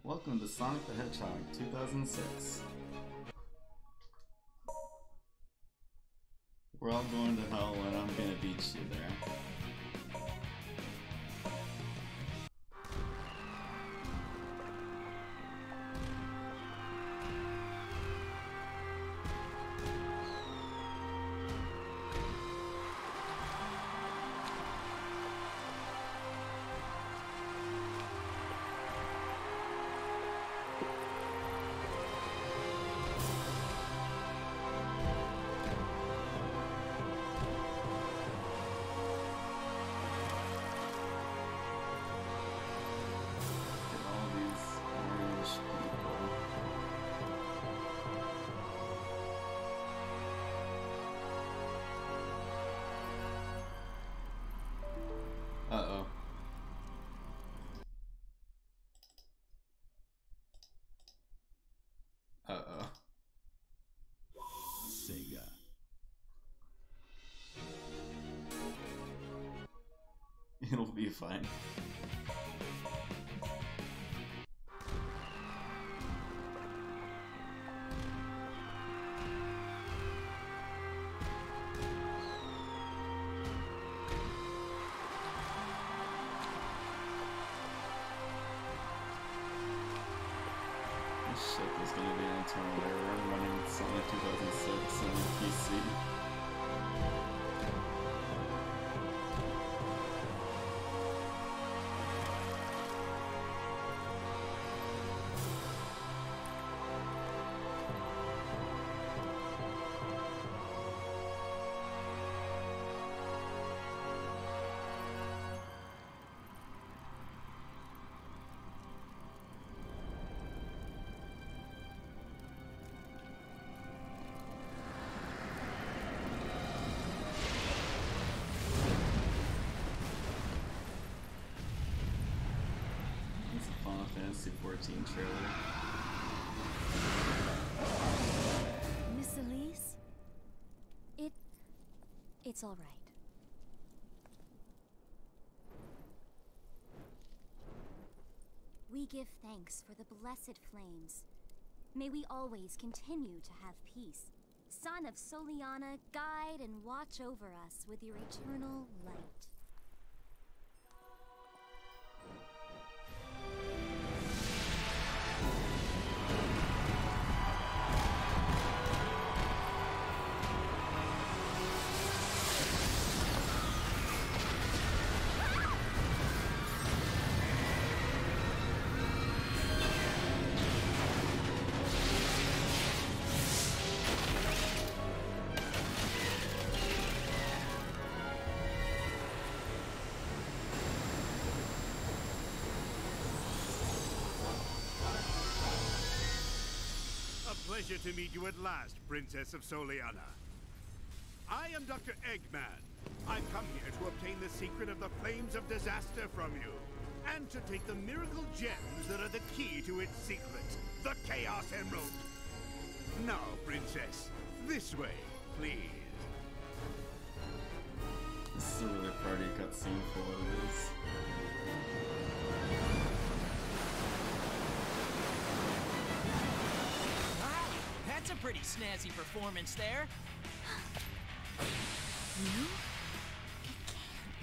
Welcome to Sonic the Hedgehog 2006. We're all going to hell and I'm gonna beat you there. Uh-oh. Uh-oh. Sega. It'll be fine. Shit, there's gonna be an internal error running Sonic 2006 on the PC. Final Fantasy 14 trailer. Miss Elise? It's all right. We give thanks for the blessed flames. May we always continue to have peace. Son of Soliana, guide and watch over us with your eternal light. Pleasure to meet you at last, Princess of Soliana. I am Dr. Eggman. I've come here to obtain the secret of the Flames of Disaster from you, and to take the miracle gems that are the key to its secret, the Chaos Emerald. Now, Princess, this way, please. This is a really party cutscene for what it is. That's a pretty snazzy performance there. You? It can't be.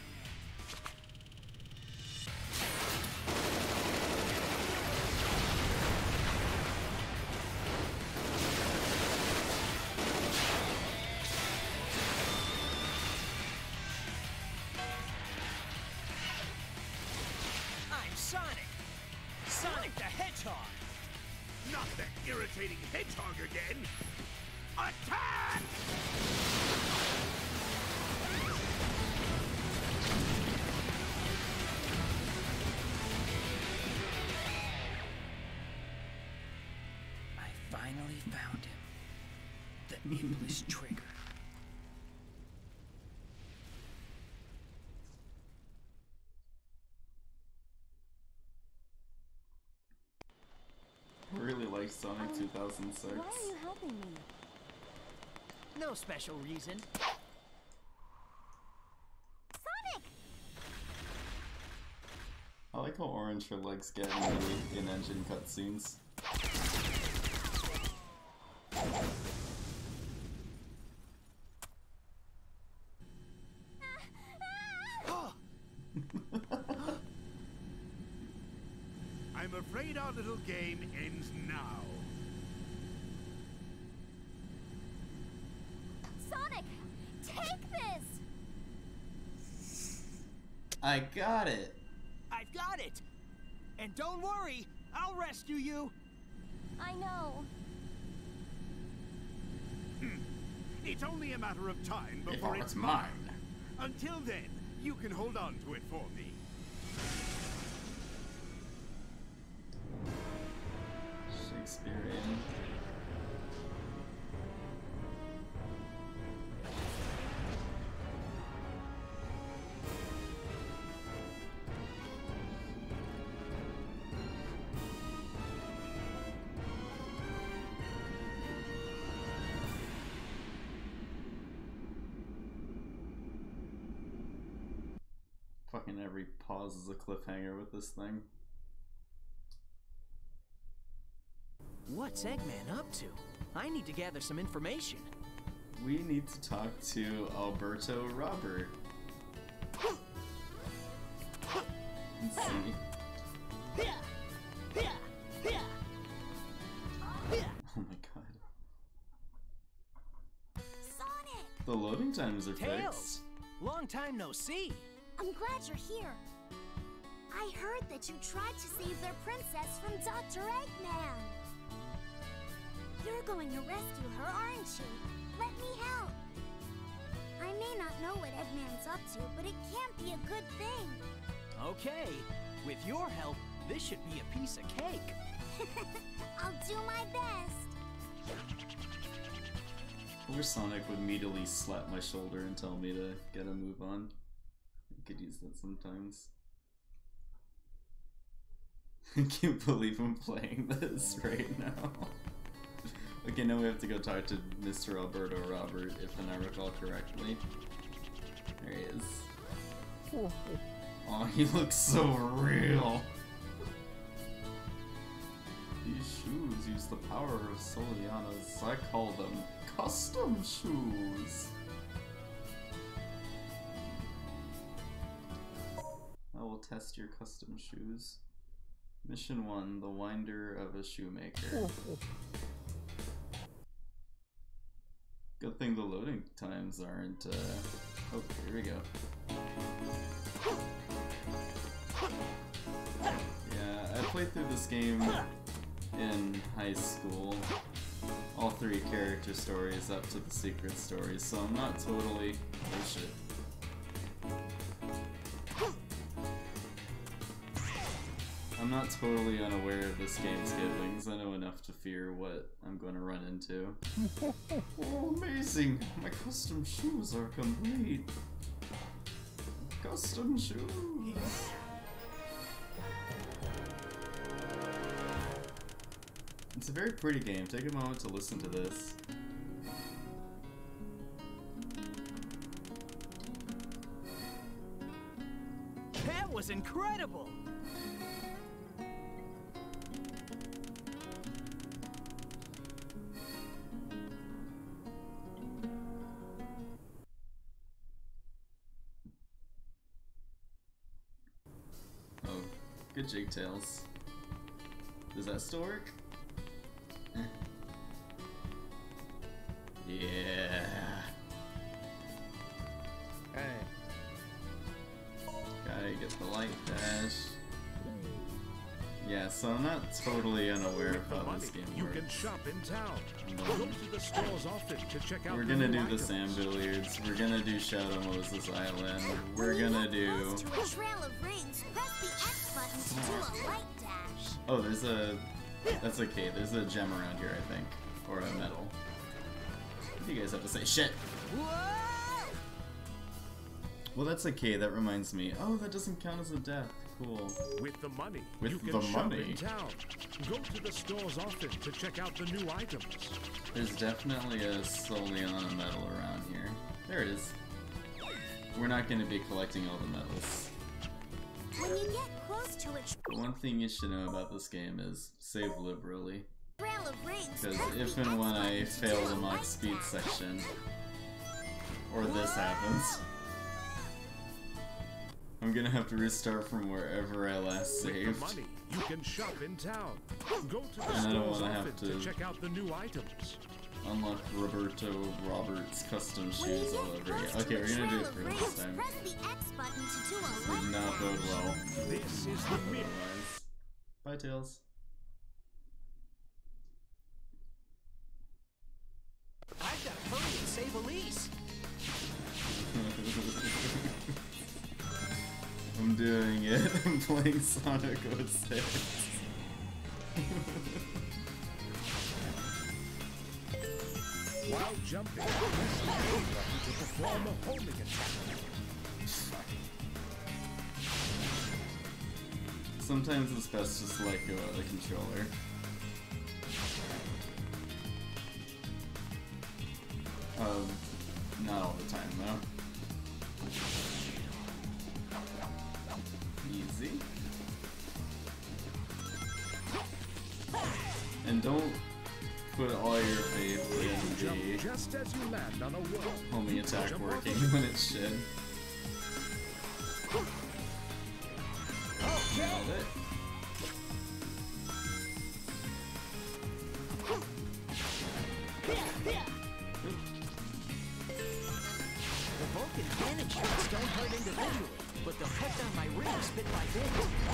I'm Sonic. Sonic the Hedgehog. Not that irritating hedgehog again! Attack! I finally found him. The Iblis Trigger. I really like Sonic 2006. Why are you helping me? No special reason. Sonic! I like how orange her legs get in engine cutscenes. I'm afraid our little game ends now. Sonic, take this! I got it! I've got it! And don't worry, I'll rescue you! I know. It's only a matter of time before Before it's it's mine. Until then, you can hold on to it for me. Shakespearean. Fucking every pause is a cliffhanger with this thing. What's Eggman up to? I need to gather some information. We need to talk to Alberto Robert. Let's see. Oh my god. Sonic! The loading times are Tails! fixed. Long time no see. I'm glad you're here. I heard that you tried to save their princess from Dr. Eggman. You're going to rescue her, aren't you? Let me help. I may not know what Eggman's up to, but it can't be a good thing. Okay, with your help, this should be a piece of cake. I'll do my best. Or Sonic would immediately slap my shoulder and tell me to get a move on. I could use that sometimes. I can't believe I'm playing this right now. Okay, now we have to go talk to Mr. Alberto Robert, if I recall correctly. There he is. Oh, he looks so real! These shoes use the power of Soliana's, I call them custom shoes! I will test your custom shoes. Mission 1, the winder of a shoemaker. Good thing the loading times aren't, oh, here we go. Yeah, I played through this game in high school. All 3 character stories up to the secret stories, so I'm not totally... oh shit. I'm not totally unaware of this game's givings. I know enough to fear what I'm going to run into. Oh, amazing! My custom shoes are complete! Custom shoes! It's a very pretty game. Take a moment to listen to this. That was incredible! Oh, good jig tails. Does that still work? Yeah. Hey. Gotta get the light dash. Yeah, so I'm not totally unaware of how this game You works. can shop in town. Go to the store's office to check out We're the gonna new do the items. sand billiards. We're gonna do Shadow Moses Island. We're gonna do. Close to a trail of rings, press the X button to do a light dash. Oh, there's a. That's okay. There's a gem around here, I think, or a medal. What do you guys have to say? Shit. Whoa! Well, that's okay. That reminds me. Oh, that doesn't count as a death. Cool. With the money, With you can the shop money. in town. Go to the store's office to check out the new items. There's definitely a Soliana medal around here. There it is. We're not going to be collecting all the medals. When you get close to a The one thing you should know about this game is save liberally. trail of rings, Because press if the and X when I button to fail do the a max light speed path. section, or this happens, I'm gonna have to restart from wherever I last With the saved. money, you can shop in town. Go to the And I don't store's wanna have office to- to check out the new items. Unlock Roberts custom When you shoes all get over close again. to Okay, a we're gonna do trail it of for rings, this time. press the X button to do a This light did not path. bode well. This is the real. Otherwise. Bye, Tails. I've got to hurry and save Elise. I'm doing it. I'm playing Sonic 06. While jumping, press the A button to perform a homing attack. Sometimes it's best just to let go of the controller. Not all the time though. Easy. And don't put all your faith in Jump the just as you land on a wall. homing attack Jump off working of- when it should. Nailed it. The Vulcan cannon shots don't hurt individually, but they'll cut down my rings bit by bit.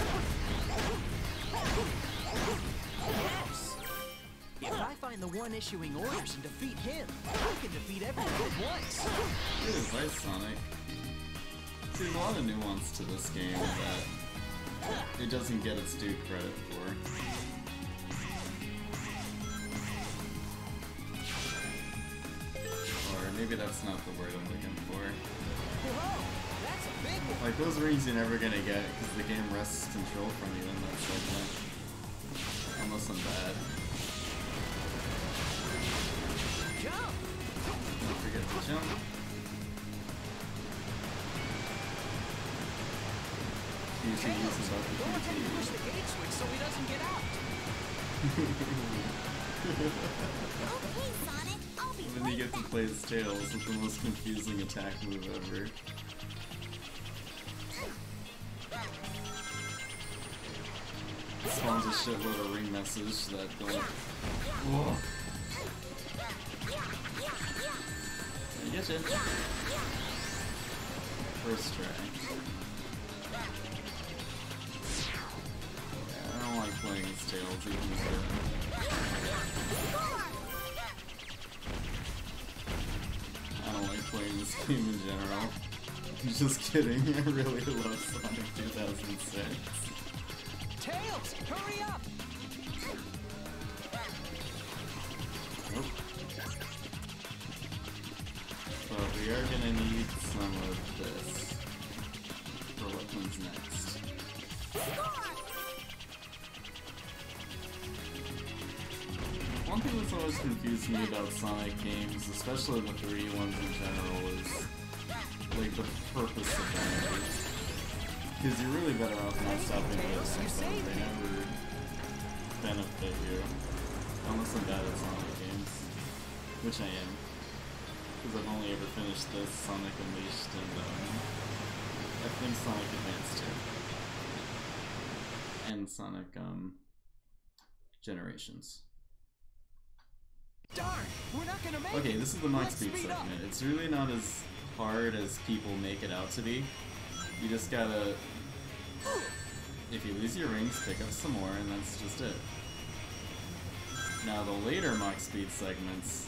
Yes! If I find the one issuing orders and defeat him, I can defeat everyone at once. Good advice, Sonic. See, a lot of nuance to this game that it doesn't get its due credit for. Or maybe that's not the word I'm looking for. Whoa! That's a big one! Like, those rings you're never gonna get because the game wrests control from you in that segment. Unless I'm bad. Jump! Don't forget to jump. Usually uses up Go ahead and push the the gate switch so he doesn't get out. Okay, Sonic, I'll be And then you get to play as Tails with the most confusing attack move ever. Spawns a shitload of ring message that don't. Whoa. I get you. First try. Yeah, I don't like playing as Tails even though. I don't like playing this game in general. Just kidding, I really love Sonic 2006. Tails, hurry up! Nope. But we are gonna need some of this for what comes next. One thing that's always confused me about Sonic games, especially the 3D ones in general, is like the purpose of them. Because you're really better off not stopping this and stuff. They never benefit you. Unless I'm bad at Sonic games. Which I am. Because I've only ever finished this, Sonic Unleashed, and I think Sonic Advance 2. And Sonic, Generations. Darn, we're not gonna make Okay, it. this is the max Let's speed speed up. segment. It's really not as hard as people make it out to be. You just gotta... If you lose your rings, pick up some more, and that's just it. Now, the later max speed segments,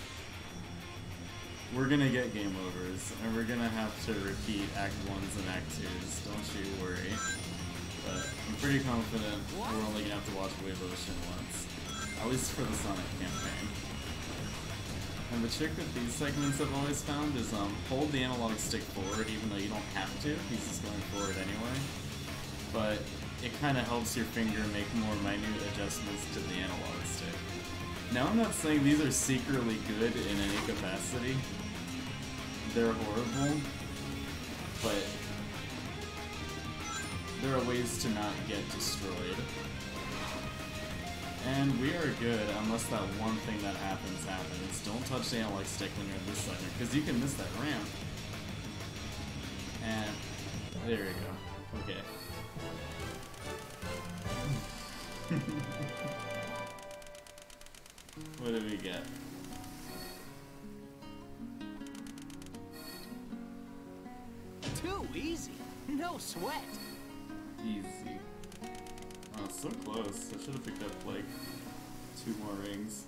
we're gonna get game overs, and we're gonna have to repeat Act 1s and Act 2s, don't you worry. But I'm pretty confident we're only gonna have to watch Wave Ocean once. At least for the Sonic campaign. And the trick with these segments I've always found is hold the analog stick forward even though you don't have to, he's just going forward anyway. But it kind of helps your finger make more minute adjustments to the analog stick. Now I'm not saying these are secretly good in any capacity. They're horrible. But there are ways to not get destroyed. And we are good unless that one thing that happens. Don't touch the analog stick when you're in this sector, because you can miss that ramp. And there we go. Okay. What do we get? Too easy. No sweat. Easy. Oh, so close. I should have picked up like 2 more rings.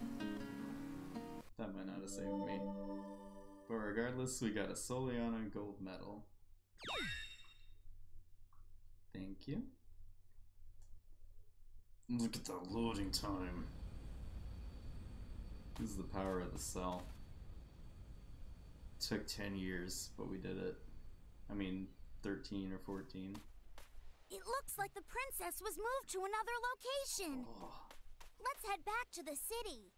That might not have saved me. But regardless, we got a Soliana gold medal. Thank you. Look at that loading time. This is the power of the cell. Took 10 years, but we did it. I mean, 13 or 14. It looks like the princess was moved to another location. Oh. Let's head back to the city.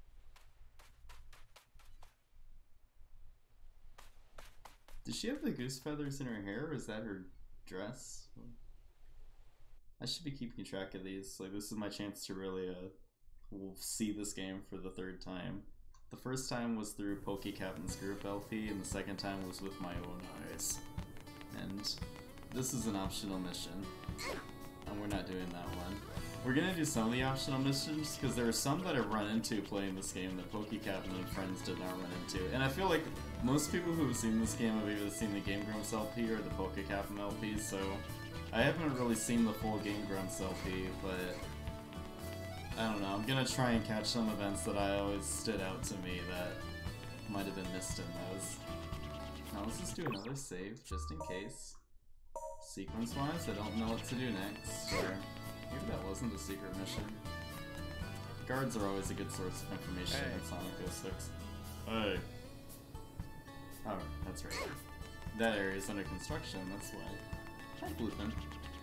Did she have the goose feathers in her hair, or is that her dress? I should be keeping track of these. Like, this is my chance to really see this game for the 3rd time. The first time was through PokeCaptain's Group LP, and the second time was with my own eyes. And this is an optional mission, and we're not doing that one. We're gonna do some of the optional missions, because there are some that I run into playing this game that PokeCaptain and friends did not run into. And I feel like most people who have seen this game have either seen the Game Grumps LP or the PokeCaptain LP, so I haven't really seen the full Game Grumps LP, but I don't know, I'm gonna try and catch some events that I always stood out to me that might have been missed in those. Now let's just do another save, just in case. Sequence-wise, I don't know what to do next, or maybe that wasn't a secret mission. Guards are always a good source of information in Sonic 06. Hey! Oh, that's right. That area is under construction, that's why. Hi, Bluefin.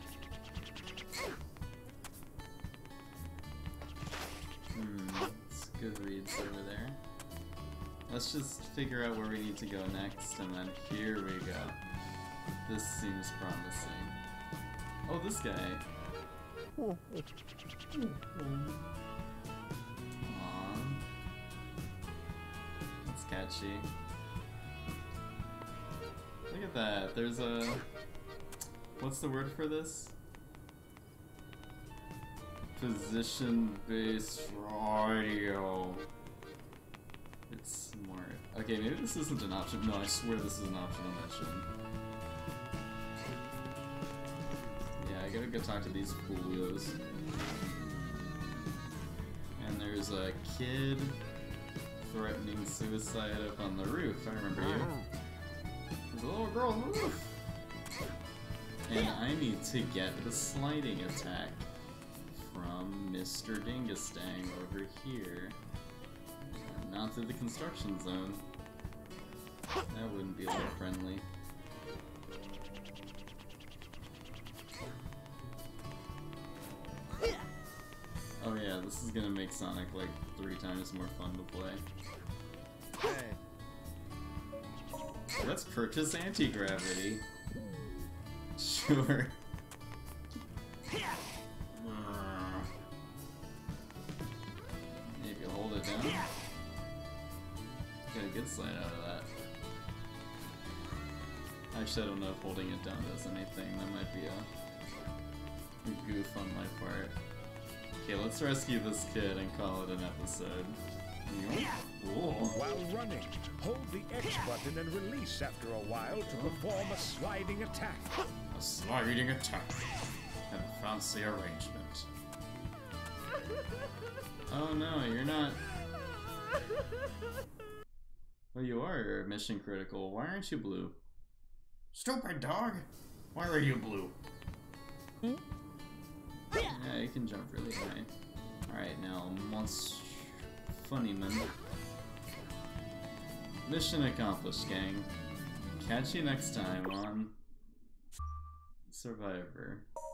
It's good reads over there. Let's just figure out where we need to go next, and then here we go. This seems promising. Oh, this guy. Aww. That's catchy. Look at that. There's a... What's the word for this? Position-based radio. It's more... Okay, maybe this isn't an option. No, I swear this is an optional mission. Yeah, I gotta go talk to these fools. And there's a kid threatening suicide up on the roof. I remember you. There's a little girl on the roof. And I need to get the sliding attack from Mr. Dingastang over here. Not through the construction zone. That wouldn't be a little friendly. Oh yeah, this is gonna make Sonic like 3 times more fun to play. Let's purchase anti-gravity. Sure. Maybe hold it down. Get a good slide out of that. Actually, I don't know if holding it down does anything. That might be a goof on my part. Okay, let's rescue this kid and call it an episode. Cool. While running, hold the X button and release after a while to perform a sliding attack. A sliding attack. And a fancy arrangement. Oh no, you're not... Well, you are mission critical. Why aren't you blue? Stupid dog! Why are you blue? Yeah, you can jump really high. Alright, now, funny man. Mission accomplished, gang. Catch you next time on Survivor.